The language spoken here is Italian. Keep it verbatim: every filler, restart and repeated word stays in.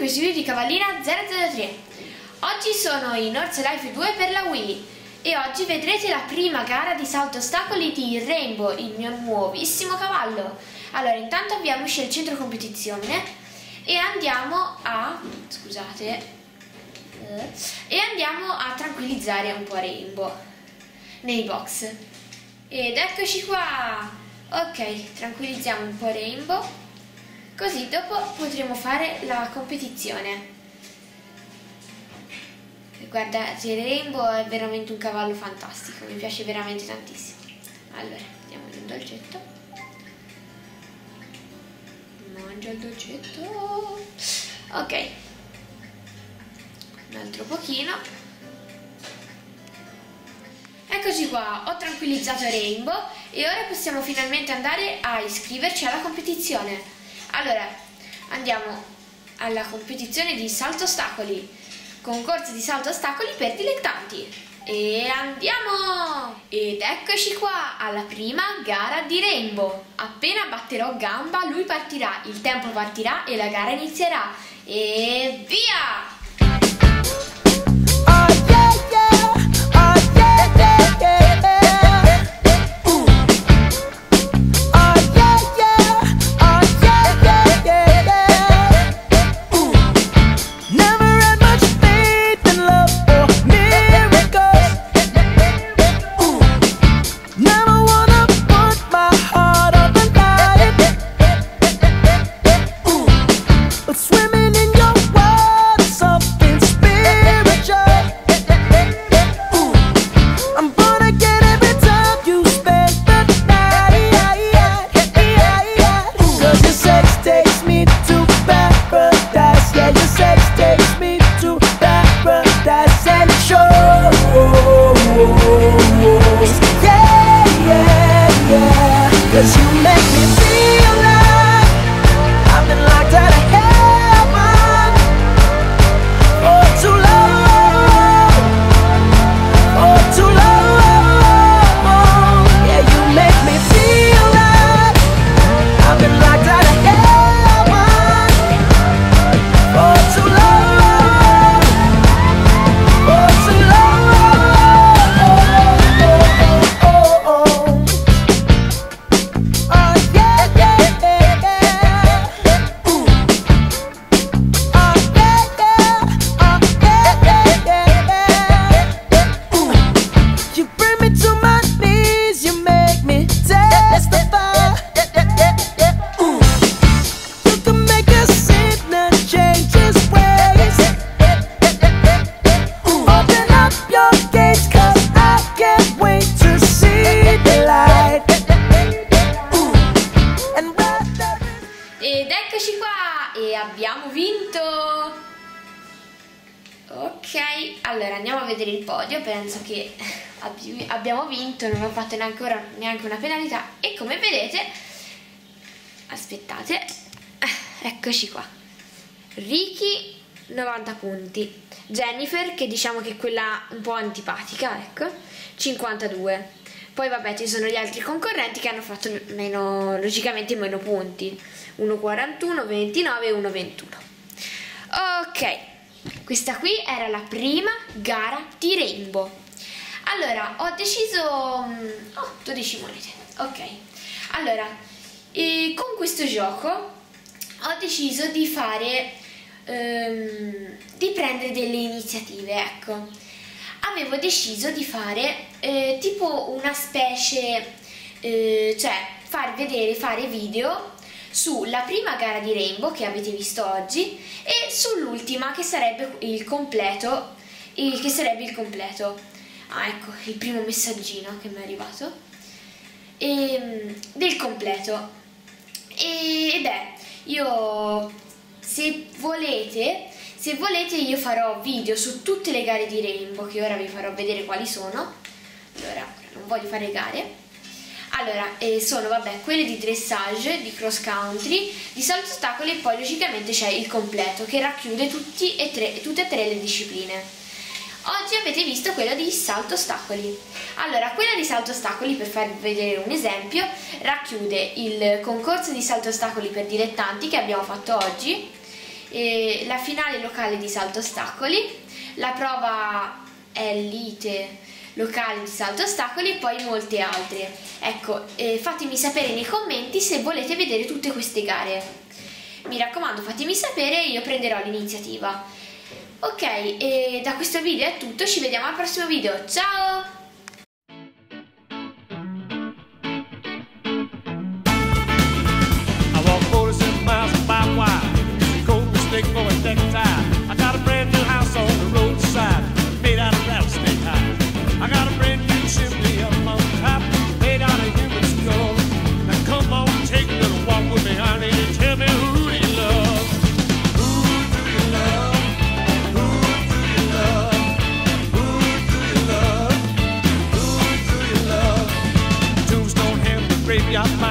questo video di Cavallina zero zero tre. Oggi sono in Horse Life due per la Wii e oggi vedrete la prima gara di salto ostacoli di Rainbow, il mio nuovissimo cavallo. Allora, intanto avviamoci al centro competizione e andiamo a... scusate... Eh, e andiamo a tranquillizzare un po' Rainbow nei box. Ed eccoci qua! Ok, tranquillizziamo un po' Rainbow, così dopo potremo fare la competizione. Guardate, Rainbow è veramente un cavallo fantastico, mi piace veramente tantissimo. Allora, diamo un dolcetto. Mangia il dolcetto. Ok, un altro pochino. Eccoci qua, ho tranquillizzato Rainbow e ora possiamo finalmente andare a iscriverci alla competizione. Allora, andiamo alla competizione di salto ostacoli. Concorso di salto ostacoli per dilettanti. E andiamo! Ed eccoci qua alla prima gara di Rainbow. Appena batterò gamba lui partirà, il tempo partirà e la gara inizierà. E via! Ed eccoci qua e abbiamo vinto. Ok, allora andiamo a vedere il podio. Penso che abbiamo vinto, non ho fatto neanche, ora, neanche una penalità. E come vedete, aspettate, eccoci qua. Ricky novanta punti, Jennifer, che diciamo che è quella un po' antipatica, ecco, cinquantadue. Poi vabbè, ci sono gli altri concorrenti che hanno fatto meno, logicamente meno punti. uno quarantuno, ventinove e uno ventuno. Ok, questa qui era la prima gara di Rainbow. Allora, ho deciso... Oh, dodici monete. Ok, allora, eh, con questo gioco ho deciso di fare... Ehm, di prendere delle iniziative, ecco. Avevo deciso di fare eh, tipo una specie, eh, cioè far vedere, fare video sulla prima gara di Rainbow che avete visto oggi e sull'ultima che sarebbe il completo, il, che sarebbe il completo. Ah, ecco, il primo messaggino che mi è arrivato e, del completo. E, ed è, io, se volete... Se volete io farò video su tutte le gare di Rainbow, che ora vi farò vedere quali sono. Allora, non voglio fare gare. Allora, eh, sono vabbè quelle di dressage, di cross country, di salto ostacoli e poi logicamente c'è il completo che racchiude tutti e tre, tutte e tre le discipline. Oggi avete visto quella di salto ostacoli. Allora, quella di salto ostacoli, per farvi vedere un esempio, racchiude il concorso di salto ostacoli per dilettanti che abbiamo fatto oggi eh, la finale locale di salto ostacoli, la prova elite locale di salto ostacoli e poi molte altre. Ecco, eh, fatemi sapere nei commenti se volete vedere tutte queste gare. Mi raccomando, fatemi sapere e io prenderò l'iniziativa. Ok, e da questo video è tutto, ci vediamo al prossimo video, ciao! I got a brand new house on the roadside, made out of rattlesnake hide. I got a brand new chimney up on top, made out of human skull. Now come on, take a little walk with me, honey, and tell me who do you love? Who do you love? Who do you love? Who do you love? Who do you love? Tombstone, Hamlet, graveyard.